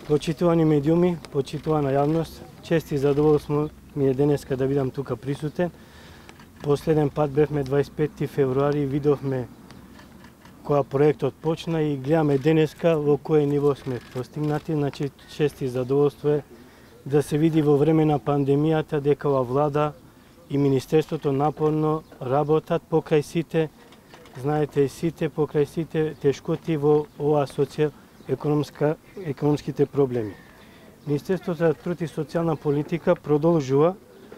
Почитувани медиуми, почитувана јавност, чест и задоволство ми е денеска да бидам тука присутен. Последен пат бевме 25 февруари и видовме кога проектот почна и гледаме денеска во кое ниво сме постигнати. Значи, чест и задоволство е да се види во време на пандемијата дека ова влада и Министерството напорно работат покрај сите, знаете, покрај сите тешкоти во оваа социјално-економските проблеми. Министерството за труд и социјална политика продолжува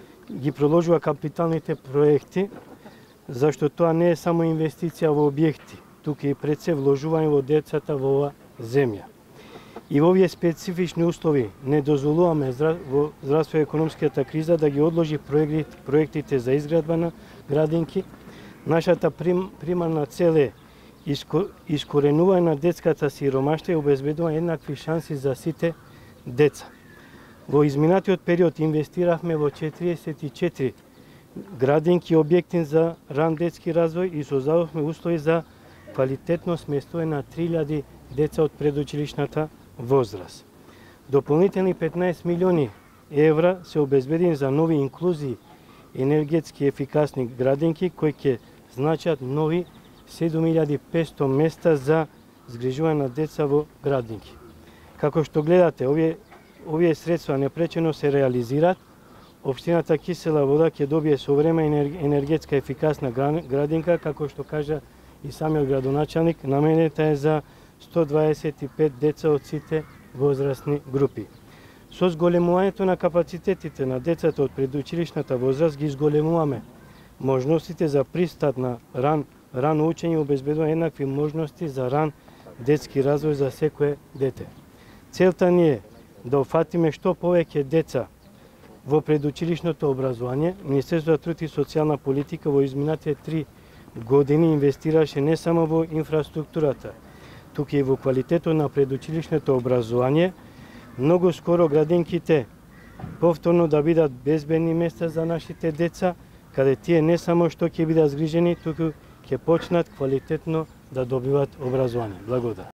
капиталните проекти, зашто тоа не е само инвестиција во објекти, тука и пред се вложување во децата во оваа земја. И во овие специфични услови не дозволуваме во здравствено-економската криза да ги одложи проектите за изградба на градинки. Нашата примарна цел е искоренување на детската сиромаштва и обезбедување еднакви шанси за сите деца. Во изминатиот период инвестиравме во 44 градинки и објекти за ран детски развој и создадовме услови за квалитетно сместување на 3000 деца од предучилишната возраст. Дополнителни 15 милиони евра се обезбедени за нови инклузии енергетски ефикасни градинки кои ќе значат нови 7500 места за згрижување на деца во градинки. Како што гледате, овие средства непречено се реализираат. Општината Кисела вода ќе добие со време енергетска ефикасна градинка, како што кажа и самиот градоначалник, наменета е за 125 деца од сите возрастни групи. Со зголемувањето на капацитетите на децата од предучилишната возраст ги зголемуваме можностите за пристап на рано учење и обезбедување еднакви можности за ран детски развој за секое дете. Целта ни е да офатиме што повеќе деца во предучилишното образование. Министерството за труд и социјална политика во изминатите 3 години инвестираше не само во инфраструктурата, тука и во квалитетот на предучилишното образование. Многу скоро градинките повторно да бидат безбедни места за нашите деца, каде тие не само што ќе бидат згрижени, туку ќе почнат квалитетно да добиват образование. Благодарам.